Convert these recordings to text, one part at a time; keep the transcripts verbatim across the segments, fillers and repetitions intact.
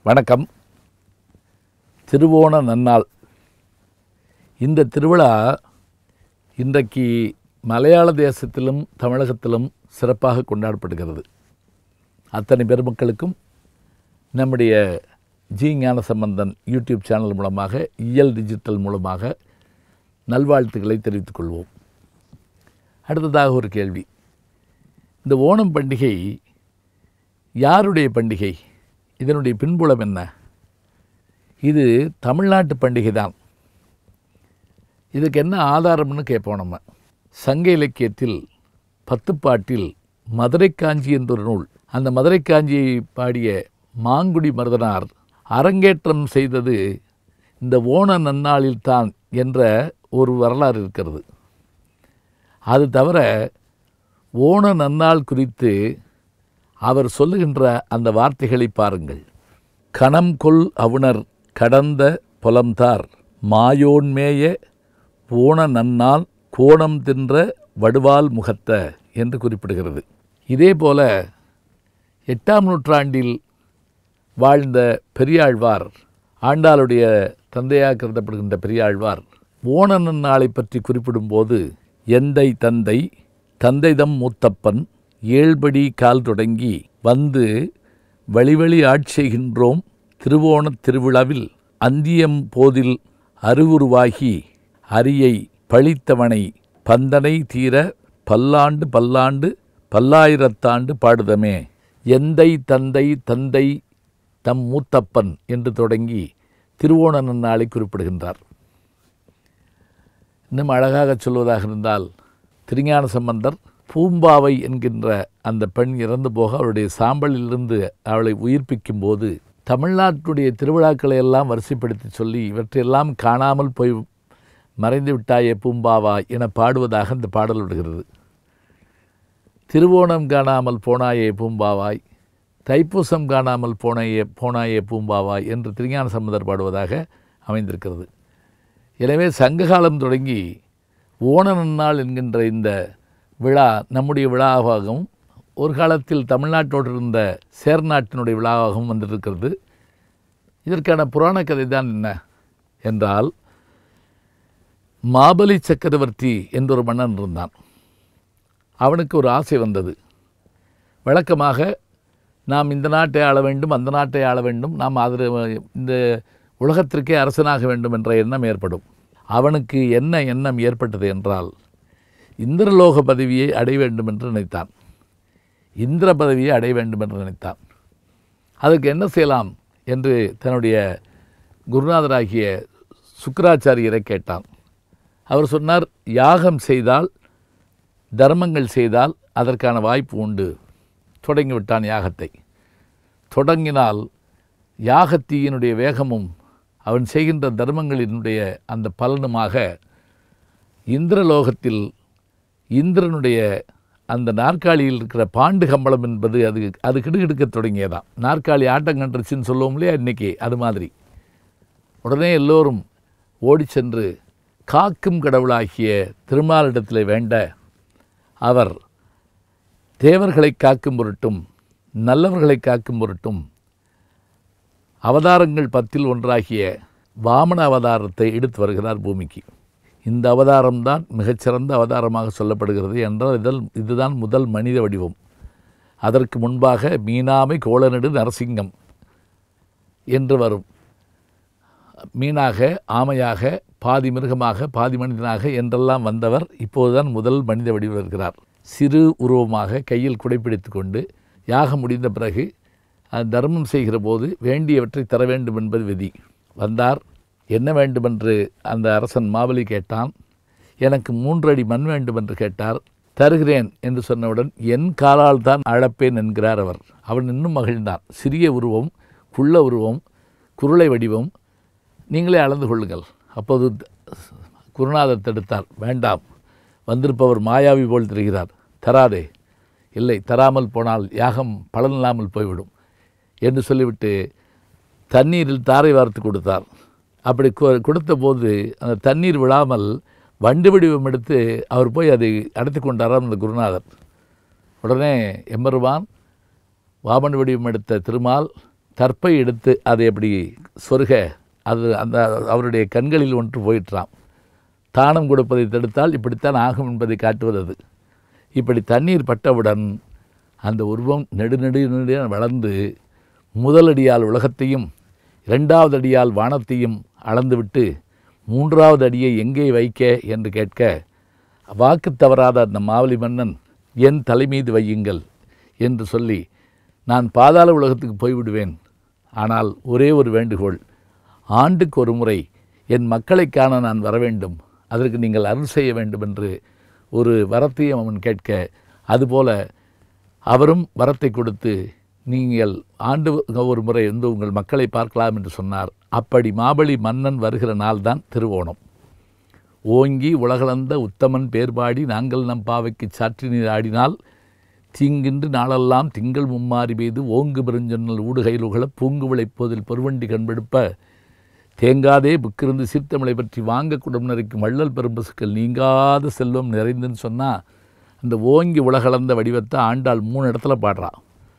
வணக்கம். திருவோண நன்னாள். இந்த திருவிழா இன்றைக்கு மலையாள தேசத்திலும் தமிழகத்திலும் சிறப்பாக கொண்டாடப்படுகிறது. அத்தனை பெருமக்களுக்கும் நம்முடைய ஜி ஞானசம்பந்தன் யூடியூப் சேனல் மூலமாக, இயல் டிஜிட்டல் மூலமாக நல்வாழ்த்துக்களை தெரிவித்துக் கொள்வோம். அடுத்ததாக ஒரு கேள்வி. இந்த ஓணம் பண்டிகை யாருடைய பண்டிகை? இதனுடைய பின்புலம் என்ன? இது தமிழ்நாட்டு பண்டிகை தான். இதுக்கு என்ன ஆதாரம்னு கேட்போம். நம்ம சங்க இலக்கியத்தில் பத்துப்பாட்டில் மதுரை காஞ்சி என்றொரு நூல், அந்த மதுரை காஞ்சியை பாடிய மாங்குடி மருதனார் அரங்கேற்றம் செய்தது இந்த ஓண நன்னாளில்தான் என்ற ஒரு வரலாறு இருக்கிறது. அது தவிர ஓண நன்னாள் குறித்து அவர் சொல்லுகின்ற அந்த வார்த்தைகளை பாருங்கள். கணம் கொல் அவுணர் கடந்த புலம்தார் மாயோன்மேய ஓண நன்னாள் கோணம் தின்ற வடுவால் முகத்த என்று குறிப்பிடுகிறது. இதே போல எட்டாம் நூற்றாண்டில் வாழ்ந்த பெரியாழ்வார், ஆண்டாளுடைய தந்தையாக கருதப்படுகின்ற பெரியாழ்வார், ஓண நன்னாளை பற்றி குறிப்பிடும்போது எந்தை தந்தை தந்தைதம் மூத்தப்பன் ஏழ்படி கால் தொடங்கி வந்து வழிவழி ஆட்செய்கின்றோம் திருவோணத் திருவிழாவில் அந்தியம் போதில் அருவுருவாகி அரியை பழித்தவனை பந்தனை தீர பல்லாண்டு பல்லாண்டு பல்லாயிரத்தாண்டு பாடுதமே. எந்தை தந்தை தந்தை தம் மூத்தப்பன் என்று தொடங்கி திருவோண நன்னாளை குறிப்பிடுகின்றார். இன்னும் அழகாக சொல்வதாக இருந்தால், திருஞான சம்பந்தர் பூம்பாவை என்கின்ற அந்த பெண் இறந்து போக அவருடைய சாம்பலிலிருந்து அவளை உயிர்ப்பிக்கும் போது தமிழ்நாட்டுடைய திருவிழாக்களை எல்லாம் வரிசைப்படுத்தி சொல்லி இவற்றையெல்லாம் காணாமல் போய் மறைந்து விட்டாயே பூம்பாவாய் என பாடுவதாக இந்த பாடல் விடுகிறது. திருவோணம் காணாமல் போனாயே பூம்பாவாய், தைப்பூசம் காணாமல் போனையே போனாயே பூம்பாவாய் என்று திருஞான சம்பந்தர் பாடுவதாக அமைந்திருக்கிறது. எனவே சங்ககாலம் தொடங்கி ஓண நன்னாள் என்கின்ற இந்த விழா நம்முடைய விழாவாகவும் ஒரு காலத்தில் தமிழ்நாட்டோடு இருந்த சேர்நாட்டினுடைய விழாவாகவும் வந்திருக்கிறது. இதற்கான புராண கதை தான் என்ன என்றால், மாபலி சக்கரவர்த்தி என்றொரு மன்னன் இருந்தான். அவனுக்கு ஒரு ஆசை வந்தது. வழக்கமாக நாம் இந்த நாட்டை ஆள வேண்டும், அந்த நாட்டை ஆள வேண்டும், நாம் அதில் இந்த உலகத்திற்கே அரசனாக வேண்டும் என்ற எண்ணம் ஏற்படும். அவனுக்கு என்ன எண்ணம் ஏற்பட்டது என்றால், இந்திரலோக பதவியை அடைய வேண்டும் என்று நினைத்தான். இந்திர பதவியை அடைய வேண்டும் என்று நினைத்தான். அதற்கு என்ன செய்யலாம் என்று தன்னுடைய குருநாதராகிய சுக்கிராச்சாரியரை கேட்டான். அவர் சொன்னார், யாகம் செய்தால், தர்மங்கள் செய்தால் அதற்கான வாய்ப்பு உண்டு. தொடங்கிவிட்டான் யாகத்தை. தொடங்கினால் யாகத்தீயினுடைய வேகமும் அவன் செய்கின்ற தர்மங்களினுடைய அந்த பலனுமாக இந்திரலோகத்தில் இந்திரனுடைய அந்த நாற்காலியில் இருக்கிற பாண்டு கம்பளம் என்பது அது அது கிடுகிடுக்க தொடங்கியதான். நாற்காலி ஆட்டம் கண்டுருச்சின்னு சொல்லுவோம் இல்லையா இன்றைக்கி, அது மாதிரி. உடனே எல்லோரும் ஓடி சென்று காக்கும் கடவுளாகிய திருமாலிடத்தில் வேண்ட அவர் தேவர்களை காக்கும் பொருட்டும் நல்லவர்களை காக்கும் பொருட்டும் அவதாரங்கள் பத்தில் ஒன்றாகிய வாமன அவதாரத்தை எடுத்து வருகிறார் பூமிக்கு. இந்த அவதாரம்தான் மிகச்சிறந்த அவதாரமாக சொல்லப்படுகிறது என்றால் இதல் இதுதான் முதல் மனித வடிவம். அதற்கு முன்பாக மீனாமை கோலநெடு நரசிங்கம் என்று வரும். மீனாக, ஆமையாக, பாதி மிருகமாக, பாதி மனிதனாக என்றெல்லாம் வந்தவர் இப்போதுதான் முதல் மனித வடிவம் இருக்கிறார். சிறு உருவமாக கையில் குடைப்பிடித்து கொண்டு யாகம் முடிந்த பிறகு தர்மம் செய்கிற போது வேண்டியவற்றை தர வேண்டும் என்பது விதி. வந்தார். என்ன வேண்டுமென்று அந்த அரசன் மாபலி கேட்டான். எனக்கு மூன்றடி மண் வேண்டும் என்று கேட்டார். தருகிறேன் என்று சொன்னவுடன் என் காலால் தான் அழப்பேன் என்கிறார் அவர். அவன் இன்னும் மகிழ்ந்தான். சிறிய உருவம், குள்ள உருவம், குருளை வடிவம், நீங்களே அளந்து கொள்ளுங்கள். அப்போது குருநாதர் தடுத்தார். வேண்டாம், வந்திருப்பவர் மாயாவி போல் தெரிகிறார், தராதே. இல்லை, தராமல் போனால் யாகம் பலனில்லாமல் போய்விடும் என்று சொல்லிவிட்டு தண்ணீரில் தாரை வார்த்து கொடுத்தார். அப்படி கொடுத்த போது அந்த தண்ணீர் விழாமல் வண்டு வடிவம் எடுத்து அவர் போய் அதை அடைத்து கொண்டாராம் அந்த குருநாதர். உடனே எம்பெருமான் வாமன் வடிவம் எடுத்த திருமால் கற்பை எடுத்து அதை எப்படி சொருக அது அந்த அவருடைய கண்களில் ஒன்று போயிற்றாம். தானம் கொடுப்பதை தடுத்தால் இப்படித்தான் ஆகும் என்பதை காட்டுவது அது. இப்படி தண்ணீர் பட்டவுடன் அந்த உருவம் நெடு நெடு நெடு வளர்ந்து முதலடியால் உலகத்தையும் இரண்டாவது அடியால் வானத்தையும் அளந்துவிட்டு மூன்றாவது அடியை எங்கே வைக்க என்று கேட்க, வாக்கு தவறாத அந்த மாவலி மன்னன் என் தலைமீது வையுங்கள் என்று சொல்லி, நான் பாதாள உலகத்துக்கு போய்விடுவேன், ஆனால் ஒரே ஒரு வேண்டுகோள், ஆண்டுக்கு ஒரு முறை என் மக்களை காண நான் வர வேண்டும், அதற்கு நீங்கள் அருள் செய்ய வேண்டும் என்று ஒரு வரத்தையும் அவன் கேட்க, அதுபோல அவரும் வரத்தை கொடுத்து நீங்கள் ஆண்டு ஒரு முறை வந்து உங்கள் மக்களை பார்க்கலாம் என்று சொன்னார். அப்படி மாபலி மன்னன் வருகிற நாள்தான் திருவோணம். ஓங்கி உலகளந்த உத்தமன் பேர்பாடி நாங்கள் நம் பாவைக்கு சாற்றி நீர் ஆடினால் தீங்கின்று நாளெல்லாம் திங்கள் மும்மாறி பெய்து ஓங்கு பெருஞ்சொன்னல் ஊடுகையில் உகள பூங்கு விளைப்போதில் பொருவண்டி கண்பெடுப்ப தேங்காதே புக்கிருந்து சீர்த்தமிழை பற்றி வாங்க குடம் நிறைக்கும் வள்ளல் பெரும்பசுக்கள் நீங்காத செல்வம் நிறைந்துன்னு சொன்னால், அந்த ஓங்கி உலகளந்த வடிவத்தை ஆண்டாள் மூணு இடத்துல பாடுறான்.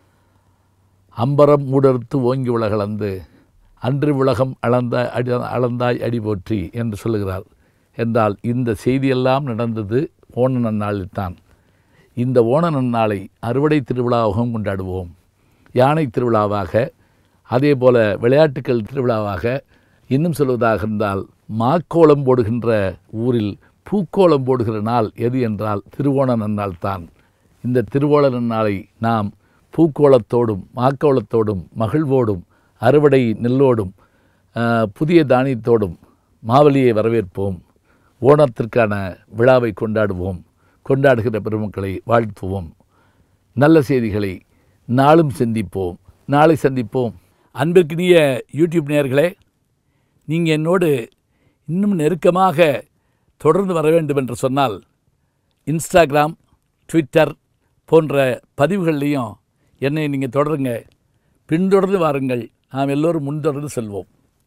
அம்பரம் மூடறுத்து ஓங்கி உலகளந்து அன்று உலகம் அளந்த அடி அளந்தாய் அடி போற்றி என்று சொல்லுகிறார். என்றால் இந்த செய்தியெல்லாம் நடந்தது ஓண நன்னாளில்தான். இந்த ஓண நன்னாளை அறுவடை திருவிழாவாகவும் கொண்டாடுவோம், யானை திருவிழாவாக, அதே போல் விளையாட்டுக்கள் திருவிழாவாக. இன்னும் சொல்வதாக இருந்தால் மாக்கோளம் போடுகின்ற ஊரில் பூக்கோளம் போடுகிற நாள் எது என்றால் திருவோண நன்னாள் தான். இந்த திருவோண நன்னாளை நாம் பூக்கோளத்தோடும் மாக்கோளத்தோடும் மகிழ்வோடும் அறுவடை நெல்லோடும் புதிய தானியத்தோடும் மாவலியை வரவேற்போம். ஓணத்திற்கான விழாவை கொண்டாடுவோம். கொண்டாடுகிற பெருமக்களை வாழ்த்துவோம். நல்ல செய்திகளை நாளும் சிந்திப்போம். நாளை சந்திப்போம். அன்பிற்கினிய யூடியூப் நேயர்களே, நீங்கள் என்னோடு இன்னும் நெருக்கமாக தொடர்ந்து வர வேண்டும் என்று சொன்னால் இன்ஸ்டாகிராம், ட்விட்டர் போன்ற பதிவுகள்லையும் என்னை நீங்கள் தொடருங்க. பின்தொடர்ந்து வாருங்கள். நாம் எல்லோரும் முன்தொடர்ந்து செல்வோம்.